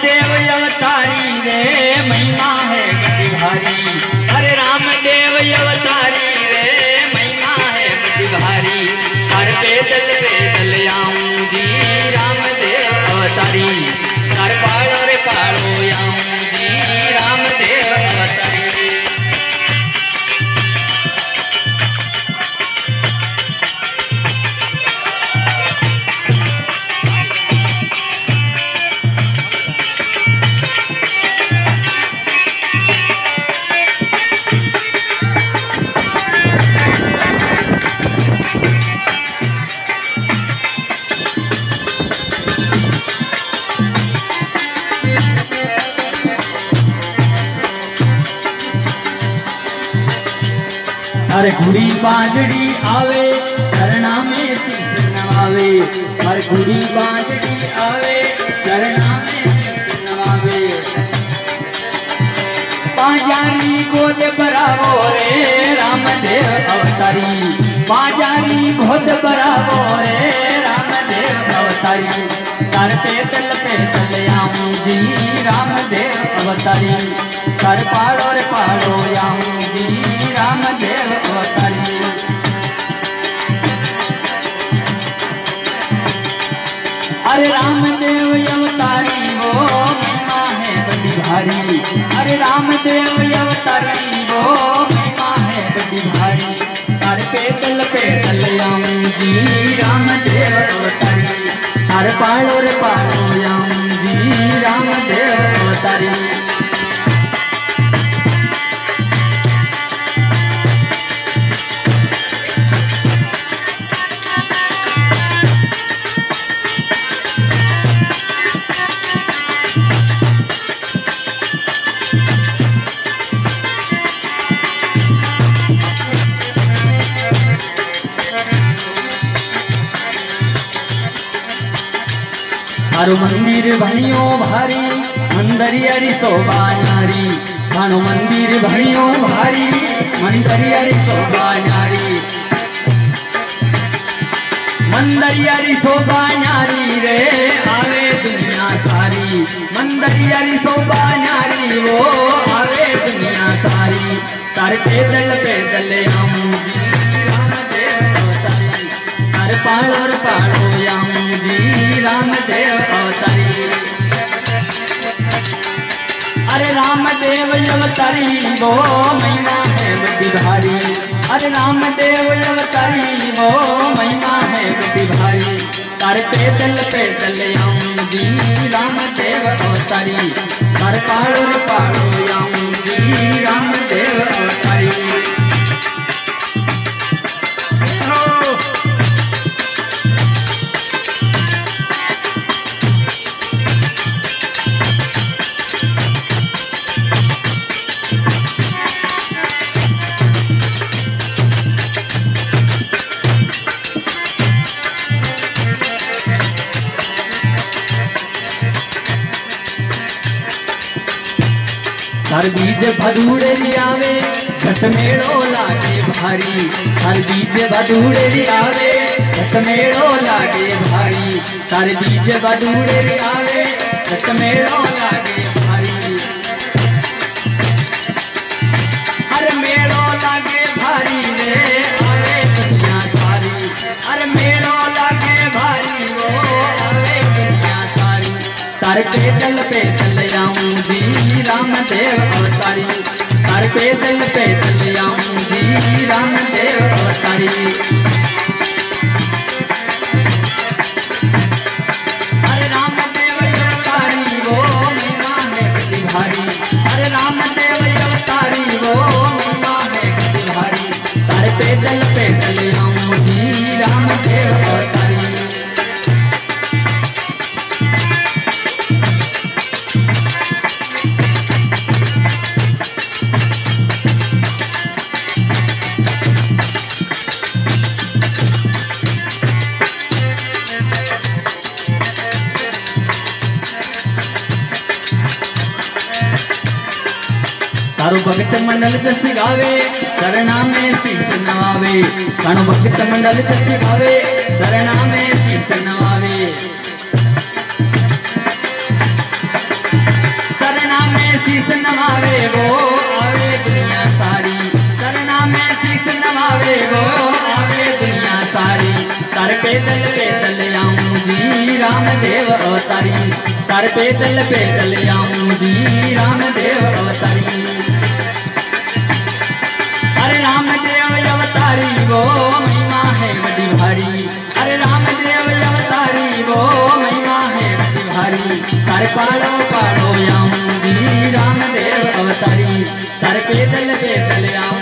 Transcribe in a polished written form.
देव अवतारी रे महिमा है बड़ी भारी। अरे रामदेव अवतारी रे महिमा है बड़ी भारी। कर पैदल आऊंगी रामदेव अवतारी। कर पाड़ो रे पाड़ो आऊंगी रामदेव अवतारी। अरे घुड़ी बाजड़ी आवे चरणा में शीश नवावे। अरे घुड़ी बाजड़ी आवे चरणा में शीश नवावे। बाजारी गोद बरावो रे रामदेव अवतारी। बाजारी गोद बरावो रे रामदेव अवतारी। कर पैदल आऊंगी रामदेव अवतारी। कर पाड़ो रे पाड़ो आऊंगी रामदेव अवतारी। अरे रामदेव अवतारी वो महिमा है बड़ी भारी। अरे रामदेव अवतारी वो महिमा है बड़ी भारी। कर पैदल आऊंगी रामदेव अवतारी। कर पाड़ो रे पाड़ो आऊंगी रामदेव अवतारी। मारो मंदिर भणियो भारी मंदरियारी शोभा न्यारी। मानो मंदिर भणियो भारी मंदरियारी शोभा न्यारी। मंदरियारी शोभा न्यारी रे आवे दुनिया सारी। मंदरियारी शोभा न्यारी वो आवे दुनिया सारी। कर पैदल आऊंगी रामदेव अवतारी। कर पाड़ो रे पाड़ो आऊंगी रामदेव अवतारी। अरे रामदेव अवतारी वो महिमा है बड़ी भारी। अरे रामदेव अवतारी वो महिमा है बड़ी भारी। कर पैदल आऊंगी रामदेव अवतारी। कर पाड़ो रे पाड़ो आऊंगी रामदेव अवतारी। हर बीज भदूड़े आवे घट मेड़ो लागे भारी। हर बीज भदूड़े आवे घट मेड़ो लागे भारी। हर बीज भदूड़े आवे घट मेड़ो लागे भारी। हर मेड़ो लागे भारी रे आवे दुनिया सारी। हर मेड़ो लागे भारी वो आवे दुनिया सारी। कर पैदल आऊंगी रामदेव अवतारी। कर पैदल आऊंगी रामदेव अवतारी। अरे रामदेव अवतारी वो महिमा है बड़ी भारी। अरे रामदेव अवतारी वो महिमा है बड़ी भारी। कर पैदल आऊंगी रामदेव अवतारी। तारो भक्त मंडल जस गावे चरणा में शीश नवावे। तारो भक्त मंडल जस गावे चरणा में शीश नवावे। आवे वो आवे दुनिया सारी तार पैदल आऊंगी रामदेव अवतारी तार पैदल आऊंगी रामदेव अवतारी अरे रामदेव अवतारी वो महिमा है बड़ी भारी अरे रामदेव अवतारी वो महिमा है बड़ी भारी तार पालो पालो आऊंगी रामदेव अवतारी तार पैदल आऊंगी